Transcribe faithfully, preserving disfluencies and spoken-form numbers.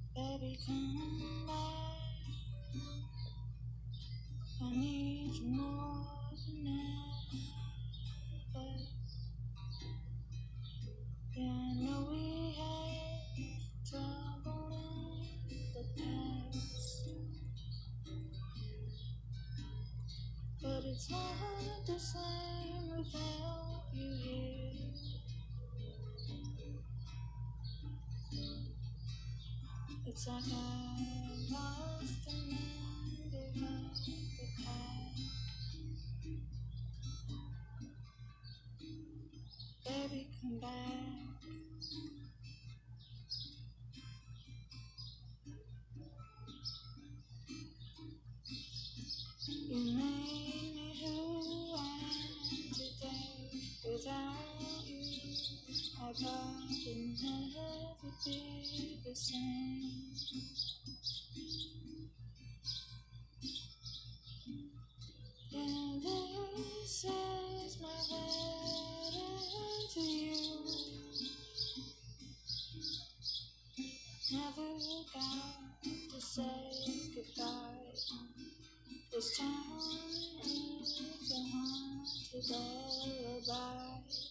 Baby, come back. I need you more than ever. Yeah, I know we had trouble in the past, but it's not the same without you here. It's like I lost a man behind the pack. Baby, come back. You made me who I am today. Without you, I probably never be the same. And this is my letter to you. Never got to say goodbye. This town is a haunted lullaby.